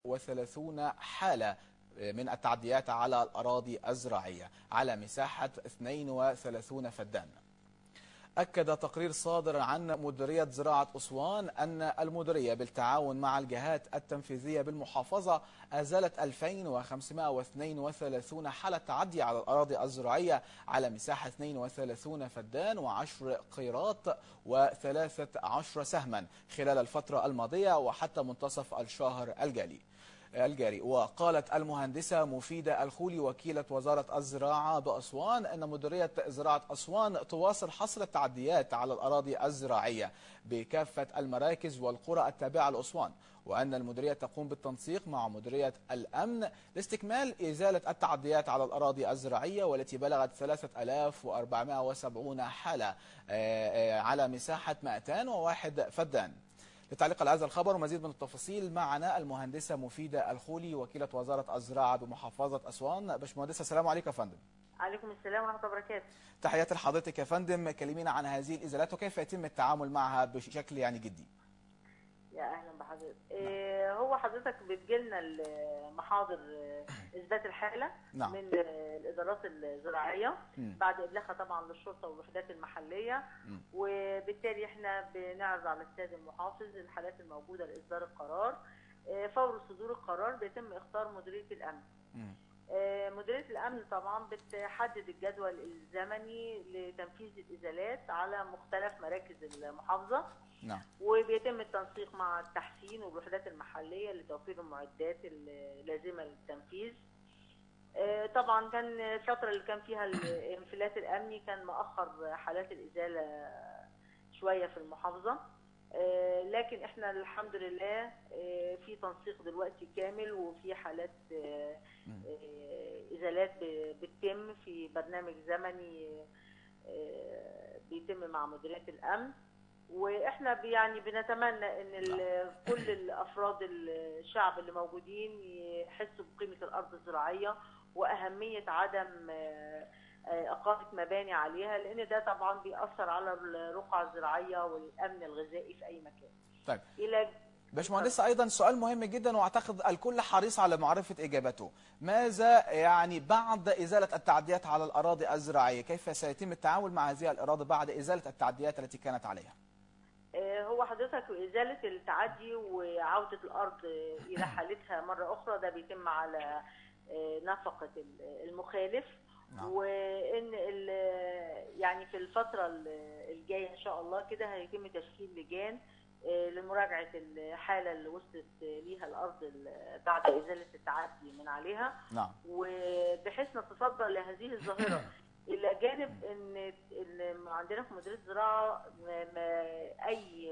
32 حالة من التعديات على الأراضي الزراعية على مساحة 32 فدان. أكد تقرير صادر عن مديرية زراعة أسوان أن المديرية بالتعاون مع الجهات التنفيذية بالمحافظة أزالت 2532 حالة تعدي على الأراضي الزراعية على مساحة 32 فدان و10 قيراط و13 سهما خلال الفترة الماضية وحتى منتصف الشهر الجاري. وقالت المهندسة مفيدة الخولي وكيلة وزارة الزراعة بأسوان أن مديرية زراعة أسوان تواصل حصر التعديات على الأراضي الزراعية بكافة المراكز والقرى التابعة لأسوان، وأن المديرية تقوم بالتنسيق مع مديرية الأمن لاستكمال إزالة التعديات على الأراضي الزراعية والتي بلغت 3470 حالة على مساحة 201 فدان. للتعليق على هذا الخبر ومزيد من التفاصيل معنا المهندسة مفيدة الخولي وكيلة وزارة الزراعة بمحافظة أسوان. باشمهندسة السلام عليكم يا فندم. عليكم السلام ورحمة الله وبركاته. تحياتي لحضرتك يا فندم، كلمينا عن هذه الإزالات وكيف يتم التعامل معها بشكل جدي. يا اهلا بحضرتك. هو حضرتك بتجيلنا المحاضر اثبات الحاله من الادارات الزراعيه بعد ابلاغها طبعا للشرطه والوحدات المحليه، وبالتالي احنا بنعرض على السيد المحافظ الحالات الموجوده لاصدار القرار. فور صدور القرار بيتم اختار مديريه الامن. مديريه الامن طبعا بتحدد الجدول الزمني لتنفيذ الازالات على مختلف مراكز المحافظه. نعم. وبيتم التنسيق مع التحسين والوحدات المحليه لتوفير المعدات اللازمه للتنفيذ. طبعا كان الفتره اللي كان فيها الانفلات الامني كان مؤخر حالات الازاله شويه في المحافظه، لكن احنا الحمد لله في تنسيق دلوقتي كامل وفي حالات ازالات بتتم في برنامج زمني بيتم مع مديريه الامن. واحنا بنتمنى ان كل الافراد الشعب اللي موجودين يحسوا بقيمه الارض الزراعيه واهميه عدم اقامه مباني عليها، لان ده طبعا بيأثر على الرقعه الزراعيه والامن الغذائي في اي مكان. طيب. باشمهندسة ايضا سؤال مهم جدا واعتقد الكل حريص على معرفه اجابته، ماذا بعد ازاله التعديات على الاراضي الزراعيه؟ كيف سيتم التعامل مع هذه الاراضي بعد ازاله التعديات التي كانت عليها؟ هو حضرتك ازاله التعدي وعوده الارض الى حالتها مره اخرى ده بيتم على نفقه المخالف. نعم. وان في الفتره الجايه ان شاء الله كده هيتم تشكيل لجان لمراجعه الحاله اللي وصلت ليها الارض بعد ازاله التعدي من عليها. نعم. وبحيث نتصدى لهذه الظاهره الى جانب ان عندنا في مديريه الزراعه اي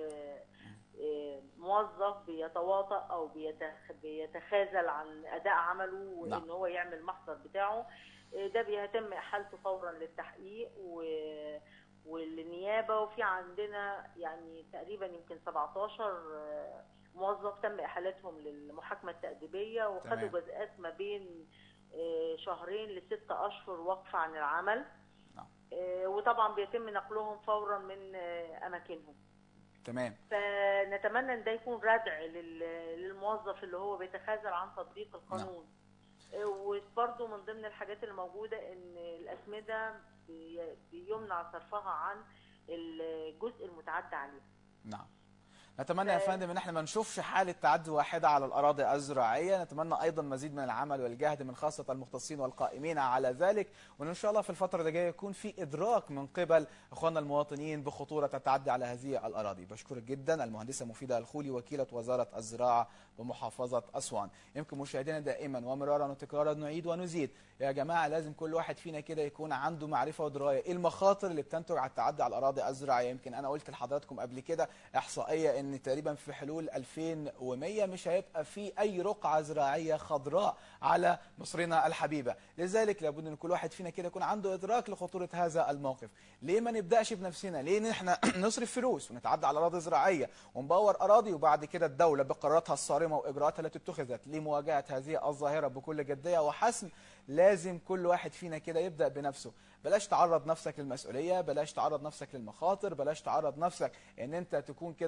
موظف بيتواطأ او بيتخاذل عن اداء عمله وان هو يعمل المحضر بتاعه، ده بيتم احالته فورا للتحقيق والنيابه. وفي عندنا تقريبا يمكن 17 موظف تم احالتهم للمحاكمه التأديبيه وخدوا جزاءات ما بين شهرين ل6 أشهر وقف عن العمل. وطبعا بيتم نقلهم فورا من اماكنهم. تمام. فنتمنى ان ده يكون ردع للموظف اللي هو بيتخاذل عن تطبيق القانون. وبرده من ضمن الحاجات اللي موجوده ان الاسمده بيمنع صرفها عن الجزء المتعدى عليه. نعم. نتمنى يا فندم ان احنا ما نشوفش حاله تعدي واحده على الاراضي الزراعيه، نتمنى ايضا مزيد من العمل والجهد من خاصه المختصين والقائمين على ذلك، وان شاء الله في الفتره اللي جايه يكون في ادراك من قبل اخواننا المواطنين بخطوره التعدي على هذه الاراضي. بشكرك جدا المهندسه مفيده الخولي وكيله وزاره الزراعه بمحافظه اسوان. يمكن مشاهدينا دائما ومرارا وتكرارا نعيد ونزيد، يا جماعه لازم كل واحد فينا كده يكون عنده معرفه ودرايه ايه المخاطر اللي بتنتج على التعدي على الاراضي الزراعيه. يمكن انا قلت لحضراتكم قبل كده احصائيه ان تقريبا في حلول 2100 مش هيبقى في اي رقعه زراعيه خضراء على مصرنا الحبيبه، لذلك لابد ان كل واحد فينا كده يكون عنده ادراك لخطوره هذا الموقف. ليه ما نبداش بنفسنا؟ ليه نحن نصرف فلوس ونتعدى على اراضي زراعيه ونبور اراضي وبعد كده الدوله بقراراتها الصارمه واجراءاتها التي اتخذت لمواجهه هذه الظاهره بكل جديه وحسم لازم كل واحد فينا كده يبدا بنفسه. بلاش تعرض نفسك للمسؤوليه، بلاش تعرض نفسك للمخاطر، بلاش تعرض نفسك ان انت تكون كده مش عندك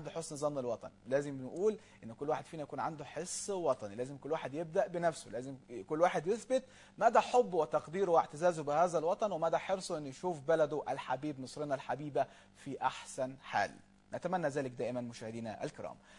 لحسن ظن الوطن. لازم نقول ان كل واحد فينا يكون عنده حس وطني، لازم كل واحد يبدأ بنفسه، لازم كل واحد يثبت مدى حبه وتقديره واعتزازه بهذا الوطن ومدى حرصه ان يشوف بلده الحبيب، مصرنا الحبيبة في احسن حال. نتمنى ذلك دائما مشاهدينا الكرام.